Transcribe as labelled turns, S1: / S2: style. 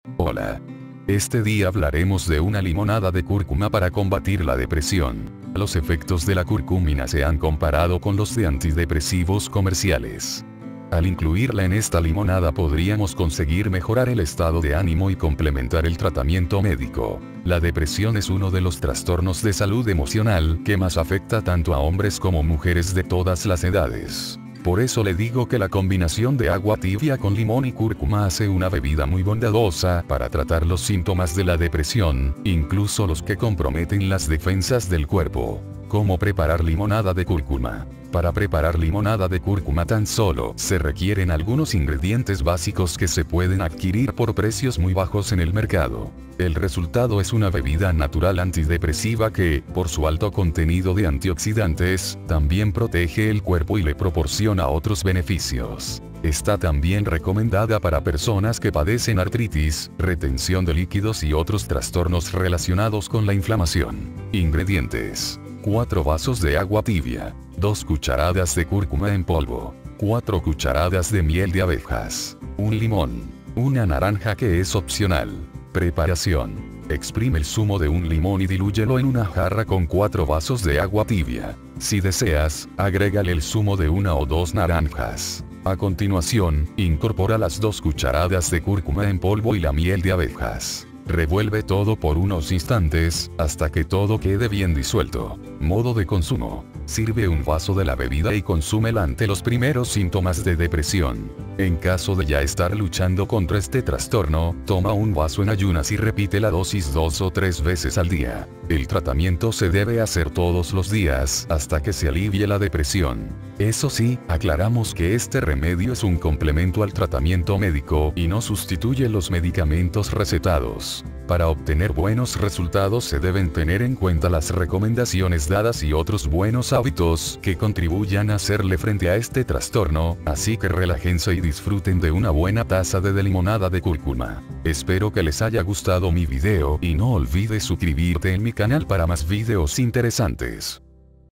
S1: Hola. Este día hablaremos de una limonada de cúrcuma para combatir la depresión. Los efectos de la curcumina se han comparado con los de antidepresivos comerciales. Al incluirla en esta limonada podríamos conseguir mejorar el estado de ánimo y complementar el tratamiento médico. La depresión es uno de los trastornos de salud emocional que más afecta tanto a hombres como mujeres de todas las edades. Por eso le digo que la combinación de agua tibia con limón y cúrcuma hace una bebida muy bondadosa para tratar los síntomas de la depresión, incluso los que comprometen las defensas del cuerpo. ¿Cómo preparar limonada de cúrcuma? Para preparar limonada de cúrcuma tan solo se requieren algunos ingredientes básicos que se pueden adquirir por precios muy bajos en el mercado. El resultado es una bebida natural antidepresiva que, por su alto contenido de antioxidantes, también protege el cuerpo y le proporciona otros beneficios. Está también recomendada para personas que padecen artritis, retención de líquidos y otros trastornos relacionados con la inflamación. Ingredientes: 4 vasos de agua tibia, 2 cucharadas de cúrcuma en polvo, 4 cucharadas de miel de abejas, un limón, una naranja que es opcional. Preparación: exprime el zumo de un limón y dilúyelo en una jarra con 4 vasos de agua tibia. Si deseas, agrégale el zumo de 1 o 2 naranjas. A continuación, incorpora las 2 cucharadas de cúrcuma en polvo y la miel de abejas. Revuelve todo por unos instantes, hasta que todo quede bien disuelto. Modo de consumo: sirve un vaso de la bebida y consúmela ante los primeros síntomas de depresión. En caso de ya estar luchando contra este trastorno, toma un vaso en ayunas y repite la dosis 2 o 3 veces al día. El tratamiento se debe hacer todos los días, hasta que se alivie la depresión. Eso sí, aclaramos que este remedio es un complemento al tratamiento médico y no sustituye los medicamentos recetados. Para obtener buenos resultados se deben tener en cuenta las recomendaciones dadas y otros buenos hábitos que contribuyan a hacerle frente a este trastorno, así que relájense y disfruten de una buena taza de limonada de cúrcuma. Espero que les haya gustado mi video y no olvides suscribirte en mi canal para más videos interesantes.